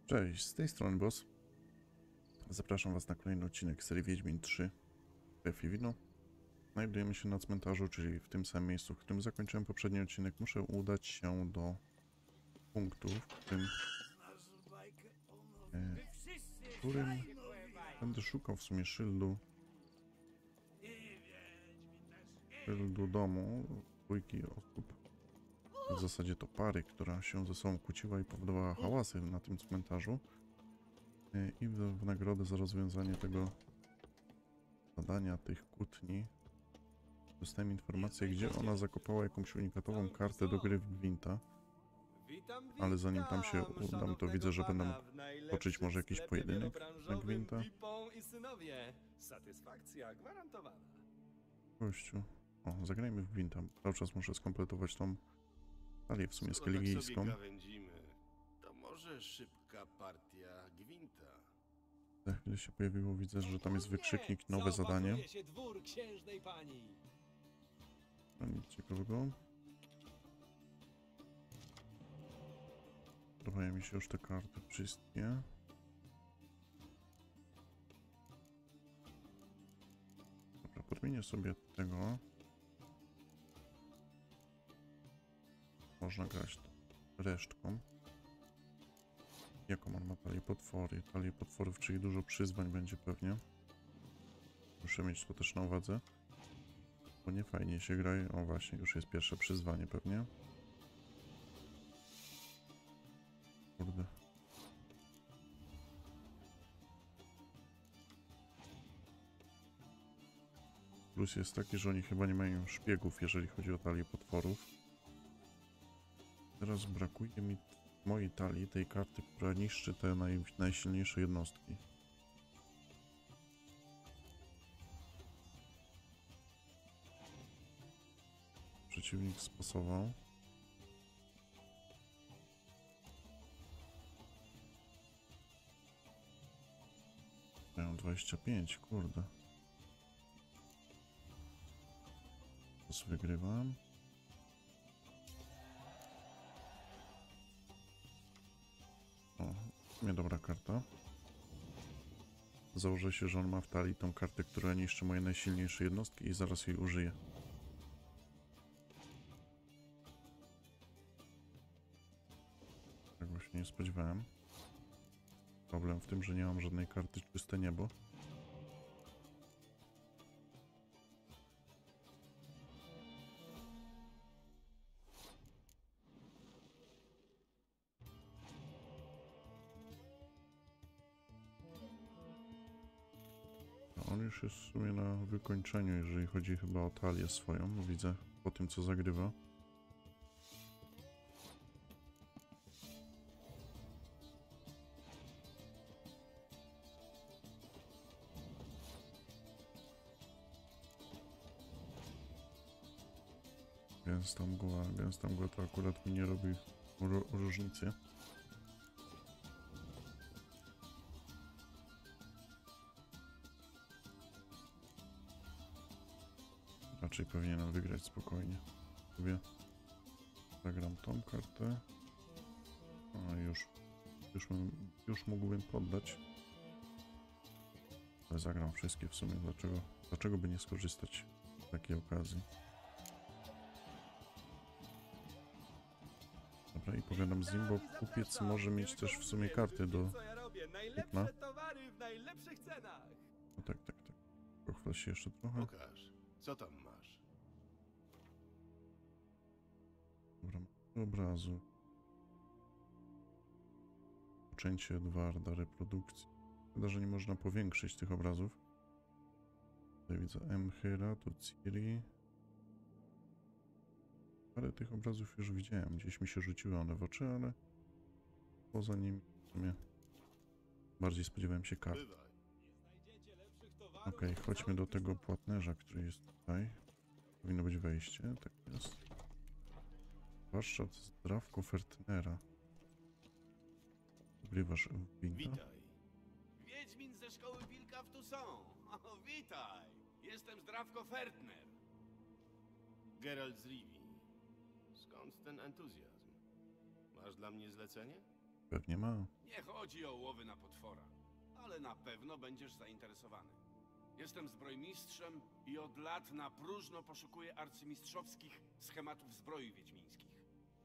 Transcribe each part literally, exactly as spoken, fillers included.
Cześć, z tej strony Boss. Zapraszam Was na kolejny odcinek serii Wiedźmin trzy Krew i Wino. Znajdujemy się na cmentarzu, czyli w tym samym miejscu, w którym zakończyłem poprzedni odcinek. Muszę udać się do punktu, w którym, e, w którym będę szukał w sumie szyldu, szyldu domu dwójki osób. W zasadzie to pary, która się ze sobą kłóciła i powodowała hałasy na tym cmentarzu. E, I w, w nagrodę za rozwiązanie tego zadania, tych kłótni, dostałem informację, gdzie ona zakopała jakąś unikatową kartę do gry w Gwinta. Witam, witam, Ale zanim tam się udam, to widzę, że będę mógł toczyć może jakiś pojedynek na Gwinta. Vipą i synowie. Satysfakcja gwarantowana. Gościu. O, zagrajmy w Gwinta. Cały czas muszę skompletować tą talię w sumie Skoro tak skeligijską. sobie gawędzimy, to może szybka partia Gwinta. Za chwilę się pojawiło, widzę, że tam jest wykrzyknik, nowe zadanie. Zaopatruje się dwór księżnej pani. No, nic ciekawego. Podobają mi się już te karty wszystkie. Dobra, podmienię sobie tego. Można grać resztką. Jaką on ma talię potwory? Talię potworów, czyli dużo przyzwań będzie pewnie. Muszę mieć to też na uwadze. Bo nie fajnie się gra. O właśnie, już jest pierwsze przyzwanie pewnie. Kurde. Plus jest taki, że oni chyba nie mają szpiegów, jeżeli chodzi o talię potworów. Teraz brakuje mi mojej talii, tej karty, która niszczy te naj, najsilniejsze jednostki. Przeciwnik spasował. Mają dwadzieścia pięć, kurde. Teraz wygrywam. O, niedobra karta. Założę się, że on ma w talii tą kartę, która niszczy moje najsilniejsze jednostki i zaraz jej użyję. Tego się nie spodziewałem. Problem w tym, że nie mam żadnej karty czyste niebo. On już jest w sumie na wykończeniu, jeżeli chodzi chyba o talię swoją. Widzę po tym, co zagrywa. Gęsta mgła, gęsta mgła to akurat mi nie robi różnicy. Raczej powinienem wygrać spokojnie. Sobie zagram tą kartę. A już, już, już mógłbym poddać. Ale zagram wszystkie w sumie. Dlaczego, dlaczego by nie skorzystać z takiej okazji? Dobra, i pogadam z nim, bo kupiec może mieć też w sumie karty do kupna. Towary w najlepszych cenach. No tak, tak, tak. Pochwal się jeszcze trochę. Pokaż, co tam masz? Dobra, do obrazu. Poczęcie Edwarda, reprodukcji. Szkoda, że nie można powiększyć tych obrazów. Tutaj widzę Emchyra, tu Ciri. Parę tych obrazów już widziałem. Gdzieś mi się rzuciły one w oczy, ale poza nimi w sumie bardziej spodziewałem się kart. Bywaj. Okej, okay, chodźmy do tego płatnerza, który jest tutaj. Powinno być wejście, tak jest. Warsztat Zdrawko Fertnera. Ogrywasz winka? Witaj. Wiedźmin ze szkoły Wilka w Toussaint. O, witaj. Jestem Zdrawko Fertner. Geralt z Rivii. Skąd ten entuzjazm? Masz dla mnie zlecenie? Pewnie ma. Nie chodzi o łowy na potwora, ale na pewno będziesz zainteresowany. Jestem zbrojmistrzem i od lat na próżno poszukuję arcymistrzowskich schematów zbroi wiedźmińskich.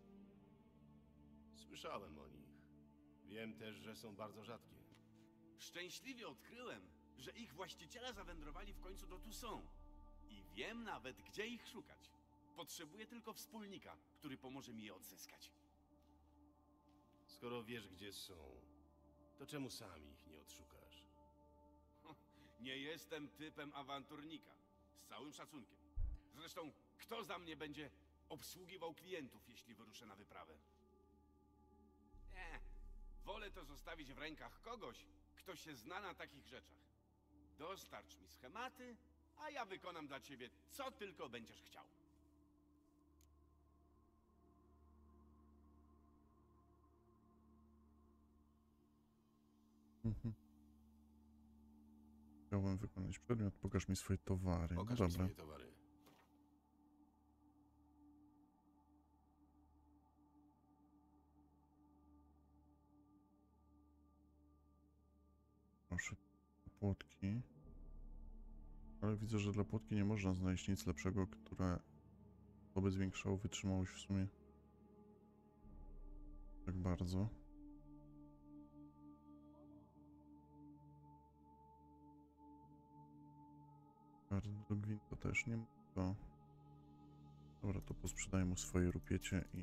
Słyszałem o nich. Wiem też, że są bardzo rzadkie. Szczęśliwie odkryłem, że ich właściciele zawędrowali w końcu do Toussaint. I wiem nawet, gdzie ich szukać. Potrzebuję tylko wspólnika, który pomoże mi je odzyskać. Skoro wiesz, gdzie są, to czemu sam ich nie odszukasz? Nie jestem typem awanturnika. Z całym szacunkiem. Zresztą, kto za mnie będzie obsługiwał klientów, jeśli wyruszę na wyprawę? Nie. Wolę to zostawić w rękach kogoś, kto się zna na takich rzeczach. Dostarcz mi schematy, a ja wykonam dla ciebie, co tylko będziesz chciał. Mhm. Chciałbym wykonać przedmiot. Pokaż mi swoje towary. Pokaż no mi dobra. swoje towary. Proszę, płotki. Ale widzę, że dla płotki nie można znaleźć nic lepszego, które to by zwiększało wytrzymałość w sumie. Tak bardzo. Do gwinta też nie ma. To... Dobra, to posprzedaję mu swoje rupiecie i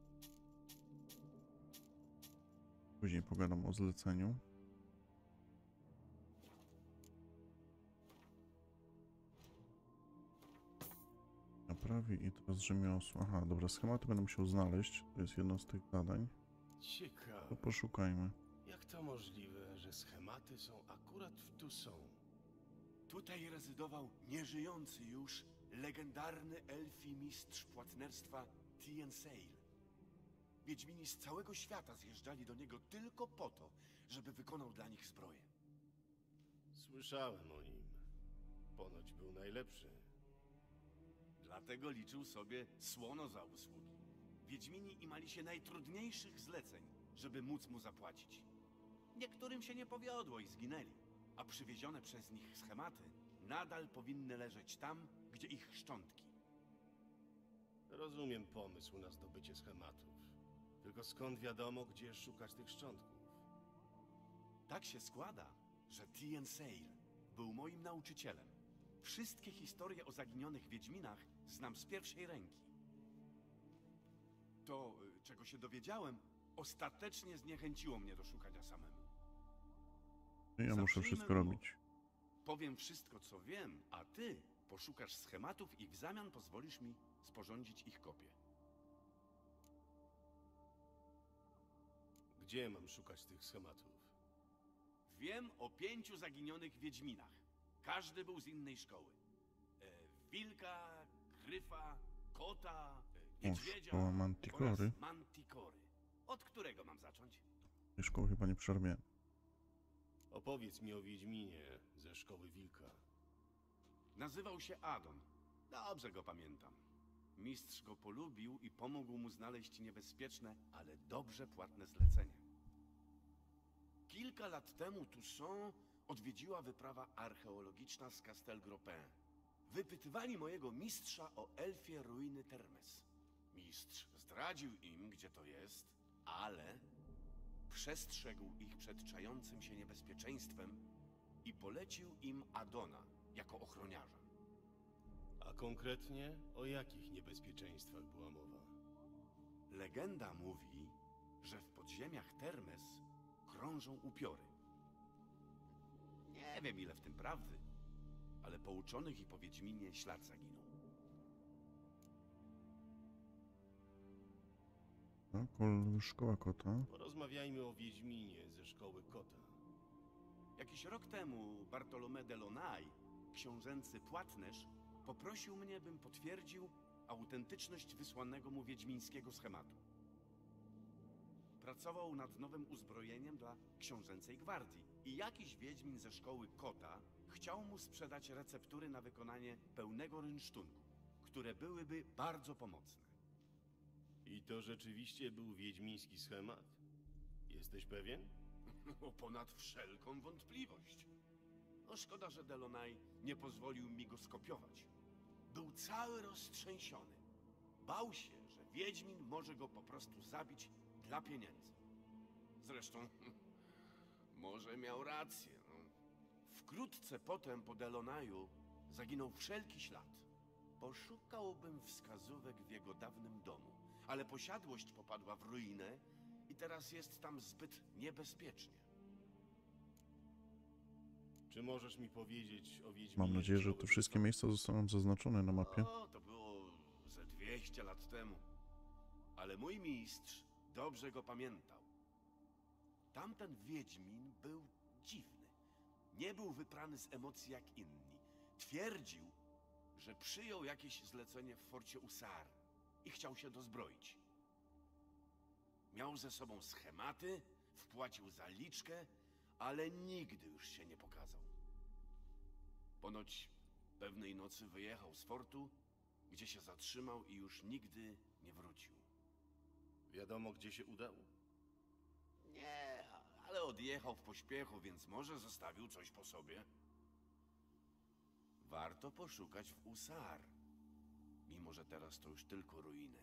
później pogadam o zleceniu. Naprawi i teraz rzemiosło. Aha, dobra, schematy będę musiał znaleźć. To jest jedno z tych zadań. To Ciekawe. poszukajmy. Jak to możliwe, że schematy są akurat w Toussaint? Tutaj rezydował nieżyjący już legendarny elfi mistrz płatnerstwa Tien Seil. Wiedźmini z całego świata zjeżdżali do niego tylko po to, żeby wykonał dla nich zbroję. Słyszałem o nim. Ponoć był najlepszy. Dlatego liczył sobie słono za usługi. Wiedźmini imali się najtrudniejszych zleceń, żeby móc mu zapłacić. Niektórym się nie powiodło i zginęli, a przywiezione przez nich schematy nadal powinny leżeć tam, gdzie ich szczątki. Rozumiem pomysł na zdobycie schematów. Tylko skąd wiadomo, gdzie szukać tych szczątków? Tak się składa, że Tien Seil był moim nauczycielem. Wszystkie historie o zaginionych wiedźminach znam z pierwszej ręki. To, y, czego się dowiedziałem, ostatecznie zniechęciło mnie do szukania samemu. Ja muszę Zacznijmy wszystko od- robić. Powiem wszystko, co wiem, a ty poszukasz schematów i w zamian pozwolisz mi sporządzić ich kopię. Gdzie mam szukać tych schematów? Wiem o pięciu zaginionych wiedźminach. Każdy był z innej szkoły. E, wilka, gryfa, kota, e, O, niedźwiedzia szkoła Manticory. oraz Manticory. Od którego mam zacząć? Tej szkoły chyba nie przerwie. Opowiedz mi o Wiedźminie ze szkoły Wilka. Nazywał się Adon. Dobrze go pamiętam. Mistrz go polubił i pomógł mu znaleźć niebezpieczne, ale dobrze płatne zlecenie. Kilka lat temu Toussaint odwiedziła wyprawa archeologiczna z Castel Gropin. Wypytywali mojego mistrza o elfie ruiny Termes. Mistrz zdradził im, gdzie to jest, ale przestrzegł ich przed czającym się niebezpieczeństwem i polecił im Adona jako ochroniarza. A konkretnie o jakich niebezpieczeństwach była mowa? Legenda mówi, że w podziemiach Termes krążą upiory. Nie wiem, ile w tym prawdy, ale po uczonych i po Wiedźminie ślad zaginął. No, kol, szkoła kota. Porozmawiajmy o Wiedźminie ze szkoły Kota. Jakiś rok temu Bartolomé de Lonay, książęcy płatnerz, poprosił mnie, bym potwierdził autentyczność wysłanego mu wiedźmińskiego schematu. Pracował nad nowym uzbrojeniem dla książęcej gwardii i jakiś wiedźmin ze szkoły Kota chciał mu sprzedać receptury na wykonanie pełnego rynsztunku, które byłyby bardzo pomocne. I to rzeczywiście był wiedźmiński schemat? Jesteś pewien? No, ponad wszelką wątpliwość. No szkoda, że Delonaj nie pozwolił mi go skopiować. Był cały roztrzęsiony. Bał się, że Wiedźmin może go po prostu zabić dla pieniędzy. Zresztą, może miał rację. No. Wkrótce potem po Delonaju zaginął wszelki ślad. Poszukałbym wskazówek w jego dawnym domu, ale posiadłość popadła w ruinę i teraz jest tam zbyt niebezpiecznie. Czy możesz mi powiedzieć o Wiedźminie? Mam nadzieję, że te Rzeszowy wszystkie Wysoko? miejsca zostaną zaznaczone na mapie. O, to było ze dwieście lat temu. Ale mój mistrz dobrze go pamiętał. Tamten Wiedźmin był dziwny. Nie był wyprany z emocji jak inni. Twierdził, że przyjął jakieś zlecenie w forcie Usar i chciał się dozbroić. Miał ze sobą schematy, wpłacił zaliczkę, ale nigdy już się nie pokazał. Ponoć pewnej nocy wyjechał z fortu, gdzie się zatrzymał i już nigdy nie wrócił. Wiadomo, gdzie się udał? Nie, ale odjechał w pośpiechu, więc może zostawił coś po sobie. Warto poszukać w Usar, mimo że teraz to już tylko ruiny.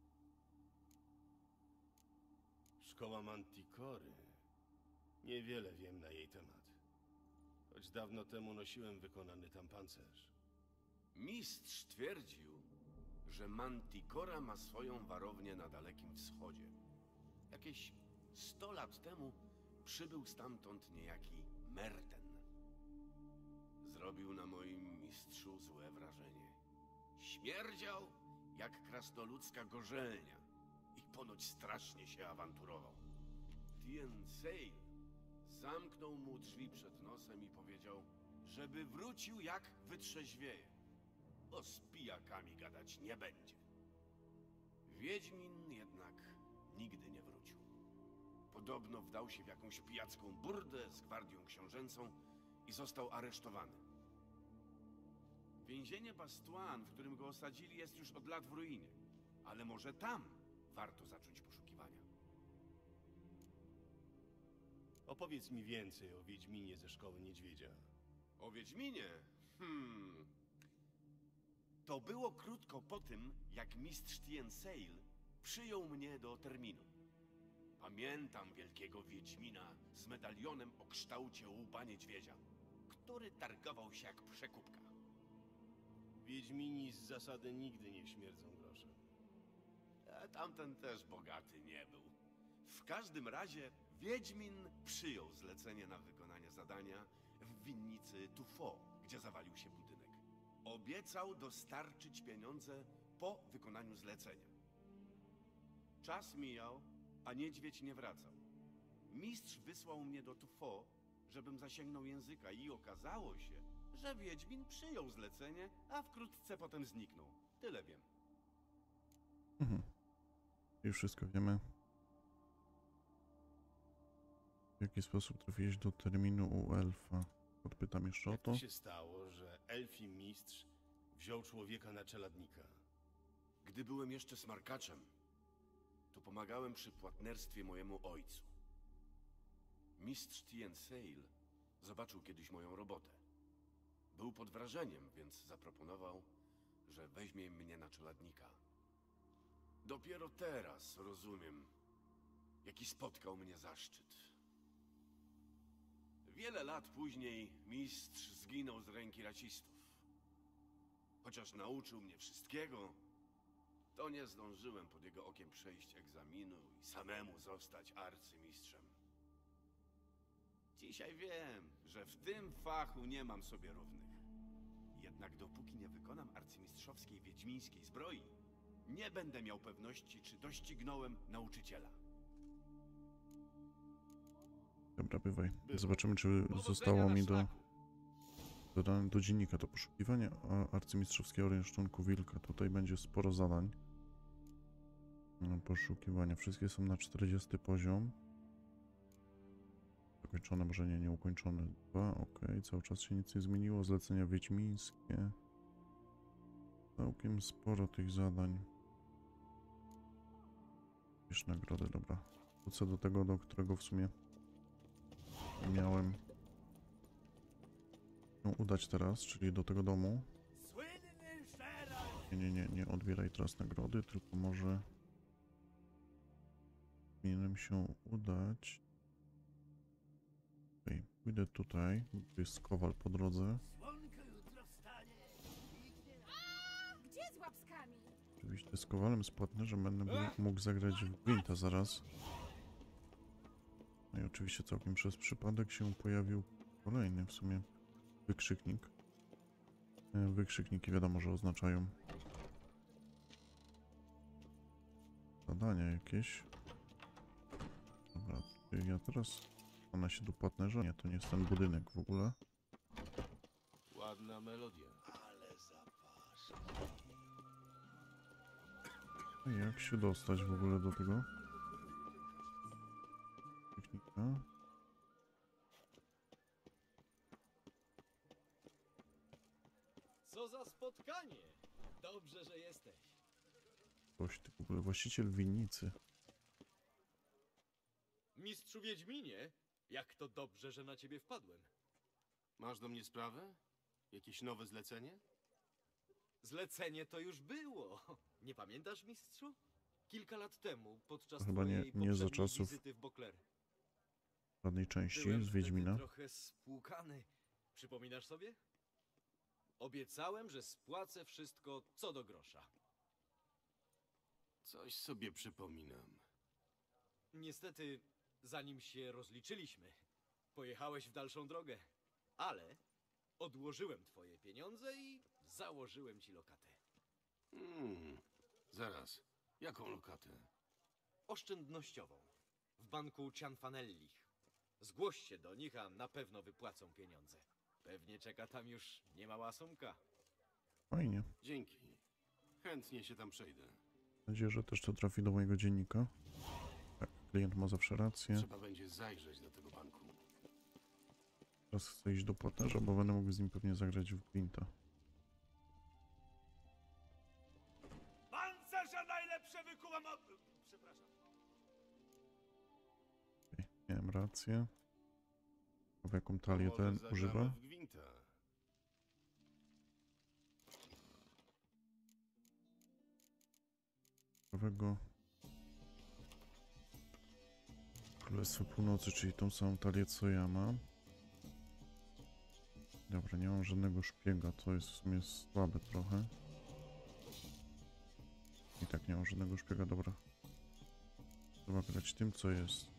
Szkoła Manticory. Niewiele wiem na jej temat. Choć dawno temu nosiłem wykonany tam pancerz. Mistrz twierdził, że Manticora ma swoją warownię na Dalekim Wschodzie. Jakieś sto lat temu przybył stamtąd niejaki Merten. Zrobił na moim mistrzu złe wrażenie. Śmierdział jak krasnoludzka gorzelnia i ponoć strasznie się awanturował. Tien Seil zamknął mu drzwi przed nosem i powiedział, żeby wrócił jak wytrzeźwieje, bo z pijakami gadać nie będzie. Wiedźmin jednak nigdy nie wrócił. Podobno wdał się w jakąś pijacką burdę z gwardią książęcą i został aresztowany. Więzienie Bastuan, w którym go osadzili, jest już od lat w ruinie, ale może tam warto zacząć poszukiwania. Opowiedz mi więcej o Wiedźminie ze Szkoły Niedźwiedzia. O Wiedźminie? Hmm. To było krótko po tym, jak mistrz Tien Seil przyjął mnie do terminu. Pamiętam wielkiego Wiedźmina z medalionem o kształcie łupa niedźwiedzia, który targował się jak przekupka. Wiedźmini z zasady nigdy nie śmierdzą groszem. A tamten też bogaty nie był. W każdym razie Wiedźmin przyjął zlecenie na wykonanie zadania w winnicy Tufo, gdzie zawalił się budynek. Obiecał dostarczyć pieniądze po wykonaniu zlecenia. Czas mijał, a niedźwiedź nie wracał. Mistrz wysłał mnie do Tufo, żebym zasięgnął języka i okazało się, że Wiedźmin przyjął zlecenie, a wkrótce potem zniknął. Tyle wiem. Mhm. Już wszystko wiemy. W jaki sposób trafiłeś do terminu u elfa? Podpytam jeszcze o Jak to. to się stało, że elfi mistrz wziął człowieka na czeladnika? Gdy byłem jeszcze smarkaczem, to pomagałem przy płatnerstwie mojemu ojcu. Mistrz Tien Seil zobaczył kiedyś moją robotę. Był pod wrażeniem, więc zaproponował, że weźmie mnie na czeladnika. Dopiero teraz rozumiem, jaki spotkał mnie zaszczyt. Wiele lat później mistrz zginął z ręki rasistów. Chociaż nauczył mnie wszystkiego, to nie zdążyłem pod jego okiem przejść egzaminu i samemu zostać arcymistrzem. Dzisiaj wiem, że w tym fachu nie mam sobie równych. Jednak dopóki nie wykonam arcymistrzowskiej wiedźmińskiej zbroi, nie będę miał pewności, czy doścignąłem nauczyciela. Dobra, bywaj. Bywaj. Zobaczymy, czy Powodzenia zostało na mi do, szlaku. dodane do dziennika to poszukiwanie a arcymistrzowskiego rynsztunku wilka. Tutaj będzie sporo zadań. No, poszukiwania. Wszystkie są na czterdziesty poziom. Zakończone, może nie, nieukończone. Dwa, ok. Cały czas się nic nie zmieniło. Zlecenia wiedźmińskie. Całkiem sporo tych zadań. Już nagrody, dobra. Wrócę do tego, do którego w sumie miałem się udać teraz, czyli do tego domu. Nie, nie, nie, nie odbieraj teraz nagrody, tylko może powinienem się udać. Okej, pójdę tutaj, tu jest kowal po drodze. Gdzie z łapskami? Oczywiście z kowalem, z płatnerzem będę mógł- mógł zagrać w Gwinta zaraz. No i oczywiście całkiem przez przypadek się pojawił kolejny w sumie wykrzyknik. E, Wykrzykniki wiadomo, że oznaczają zadania jakieś. Dobra, ja teraz ona się do płatnerza. Nie, to nie jest ten budynek w ogóle. Ładna melodia. A jak się dostać w ogóle do tego wykrzyknika? Co za spotkanie! Dobrze, że jesteś. Ktoś, ty w ogóle właściciel winnicy. Mistrzu Wiedźminie, jak to dobrze, że na ciebie wpadłem. Masz do mnie sprawę? Jakieś nowe zlecenie? Zlecenie to już było. Nie pamiętasz, mistrzu? Kilka lat temu, podczas To chyba nie- twojej nie za poprzedniej czasów wizyty w Bokler. Żadnej części Byłem z wtedy Wiedźmina. trochę spłukany. Przypominasz sobie? Obiecałem, że spłacę wszystko co do grosza. Coś sobie przypominam. Niestety, zanim się rozliczyliśmy, pojechałeś w dalszą drogę. Ale odłożyłem twoje pieniądze i założyłem ci lokatę. Hmm, zaraz. Jaką lokatę? Oszczędnościową. W banku Cianfanellich. Zgłoś się do nich, a na pewno wypłacą pieniądze. Pewnie czeka tam już niemała sumka. Fajnie. Dzięki. Chętnie się tam przejdę. Mam nadzieję, że też to trafi do mojego dziennika. Tak, klient ma zawsze rację. Trzeba będzie zajrzeć do tego banku. Teraz chcę iść do płatnerza, bo będę mógł z nim pewnie zagrać w Gwinta. Pancerze najlepsze wykuwam od... Przepraszam. Okej, miałem rację. A w jaką talię Może ten zagramy używa? w Gwinta. Prawego Królestwo Północy, czyli tą samą talię co ja mam. Dobra, nie mam żadnego szpiega, to jest w sumie słabe trochę. I tak nie mam żadnego szpiega, dobra. Trzeba grać tym, co jest.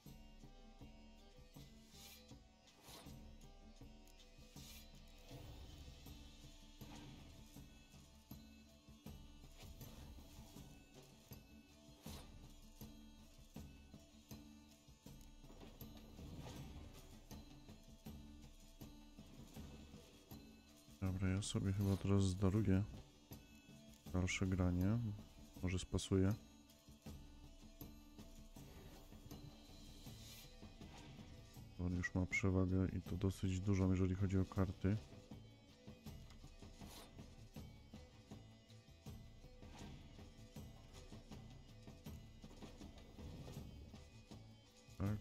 Dobra, ja sobie chyba teraz zdaruję dalsze granie. Może spasuję. On już ma przewagę i to dosyć dużą, jeżeli chodzi o karty. Tak.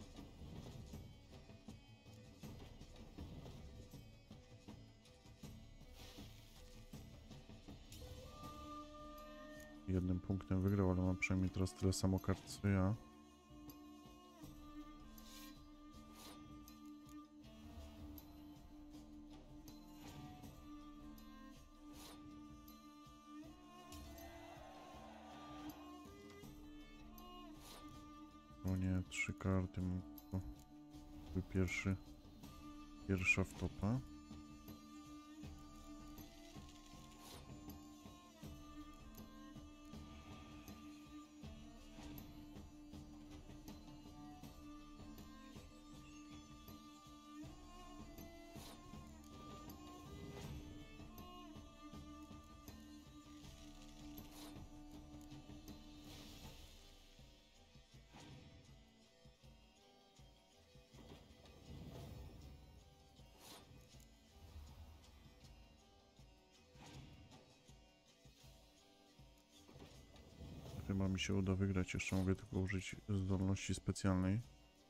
Jednym punktem wygrał, ale ma przynajmniej teraz tyle samo kart co ja. O nie, trzy karty. To był pierwszy, pierwsza wtopa. Chyba mi się uda wygrać. Jeszcze mogę tylko użyć zdolności specjalnej.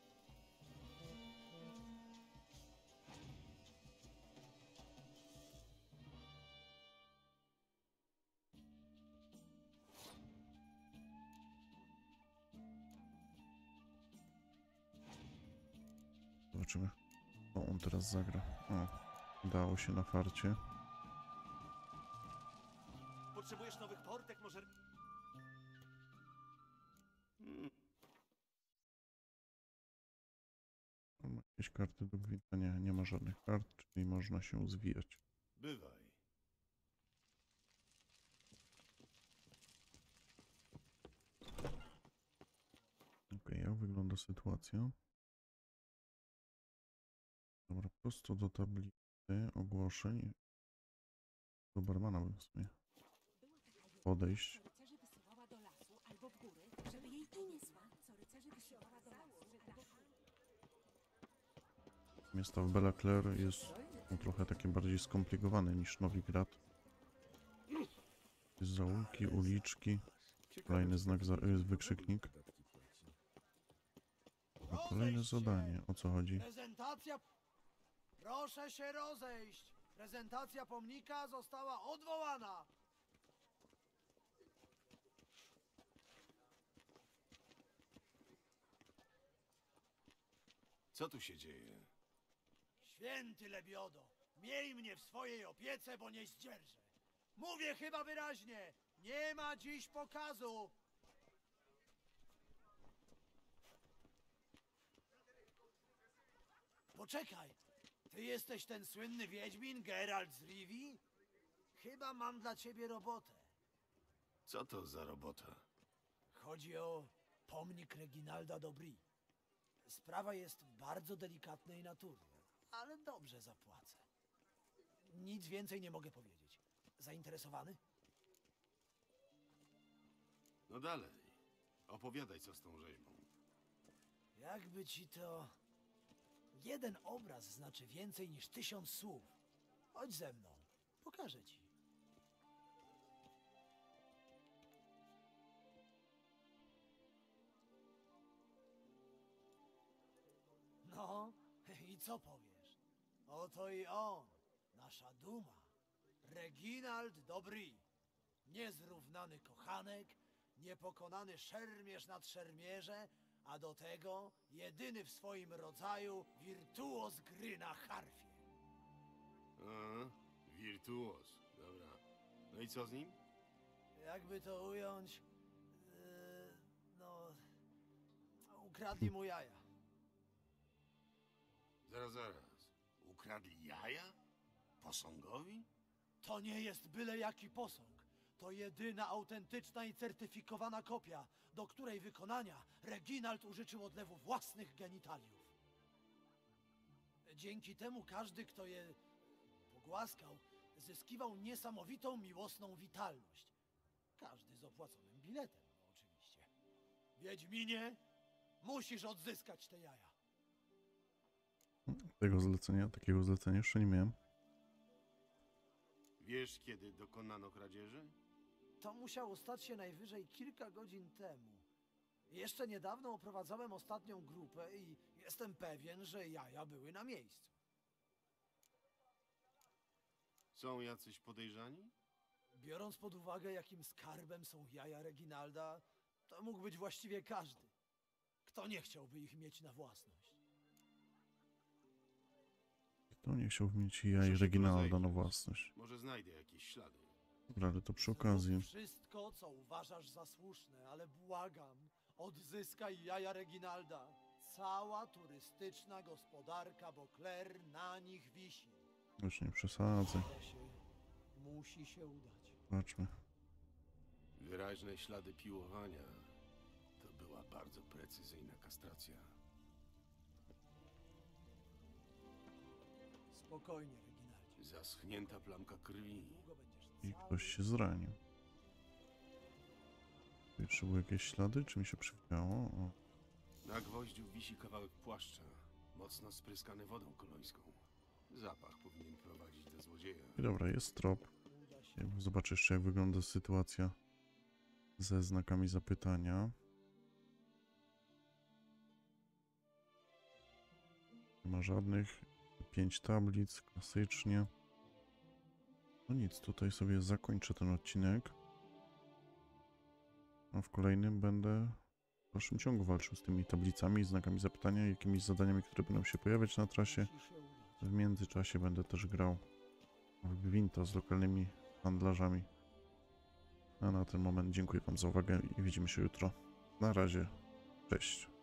Zobaczymy, co on teraz zagra. O, udało się na farcie. Potrzebujesz nowych portek, może... Hmm, On ma jakieś karty do gwinta? Nie, nie ma żadnych kart, czyli można się zwijać. bywaj. Ok, jak wygląda sytuacja? Dobra, prosto do tablicy ogłoszeń. Do barmana bym w sumie podejść. Co rycerzy wysyłała do lasu albo w góry, żeby jej i niesła. Co rycerzy wysyłała do lasu albo w góry. Miasto w Bella Claire jest no, trochę takie bardziej skomplikowane niż Nowigrad. Jest zaułki, uliczki. Kolejny znak, za, jest wykrzyknik. A kolejne zadanie. O co chodzi? Prezentacja... Proszę się rozejść. Prezentacja pomnika została odwołana. Co tu się dzieje? Święty Lebiodo, miej mnie w swojej opiece, bo nie zdzierżę. Mówię chyba wyraźnie. Nie ma dziś pokazu. Poczekaj. Ty jesteś ten słynny wiedźmin Geralt z Rivii? Chyba mam dla ciebie robotę. Co to za robota? Chodzi o pomnik Reginalda Dobry. Sprawa jest bardzo delikatnej natury, ale dobrze zapłacę. Nic więcej nie mogę powiedzieć. Zainteresowany? No dalej. Opowiadaj, co z tą rzeźbą. Jakby ci to... Jeden obraz znaczy więcej niż tysiąc słów. Chodź ze mną. Pokażę ci. No, i co powiesz? Oto i on, nasza duma. Reginald Dobry. Niezrównany kochanek, niepokonany szermierz nad szermierze, a do tego jedyny w swoim rodzaju wirtuoz gry na harfie. A, wirtuoz. Dobra. No i co z nim? Jakby to ująć, yy, no, ukradli mu jaja. Zaraz, zaraz. Ukradli jaja? Posągowi? To nie jest byle jaki posąg. To jedyna autentyczna i certyfikowana kopia, do której wykonania Reginald użyczył odlewu własnych genitaliów. Dzięki temu każdy, kto je pogłaskał, zyskiwał niesamowitą miłosną witalność. Każdy z opłaconym biletem, oczywiście. Wiedźminie, musisz odzyskać te jaja. Tego zlecenia, takiego zlecenia jeszcze nie miałem. Wiesz, kiedy dokonano kradzieży? To musiało stać się najwyżej kilka godzin temu. Jeszcze niedawno oprowadzałem ostatnią grupę i jestem pewien, że jaja były na miejscu. Są jacyś podejrzani? Biorąc pod uwagę, jakim skarbem są jaja Reginalda, to mógł być właściwie każdy. Kto nie chciałby ich mieć na własność? Kto nie chciał mieć Muszę jaj się Reginalda na rozejrzeć. własność? Może znajdę jakieś ślady. Dobra, ale to przy okazji. Zrób wszystko, co uważasz za słuszne, ale błagam, odzyskaj jaja Reginalda. Cała turystyczna gospodarka Beauclair na nich wisi. Już nie przesadzę. To się musi się udać. Zobaczmy. Wyraźne ślady piłowania. To była bardzo precyzyjna kastracja. Spokojnie, Reginaldzie. Zaschnięta plamka krwi. Długo będziesz I cały... ktoś się zranił. Jeszcze były jakieś ślady, czy mi się przywidziało? O, Na gwoździu wisi kawałek płaszcza, mocno spryskany wodą kolońską. Zapach powinien prowadzić do złodzieja. i dobra, jest trop. Uda się. Zobaczę jeszcze, jak wygląda sytuacja ze znakami zapytania. Nie ma żadnych. Pięć tablic, klasycznie. No nic, tutaj sobie zakończę ten odcinek. A w kolejnym będę w dalszym ciągu walczył z tymi tablicami, znakami zapytania, jakimiś zadaniami, które będą się pojawiać na trasie. W międzyczasie będę też grał w Gwinta z lokalnymi handlarzami. A na ten moment dziękuję wam za uwagę i widzimy się jutro. Na razie, cześć.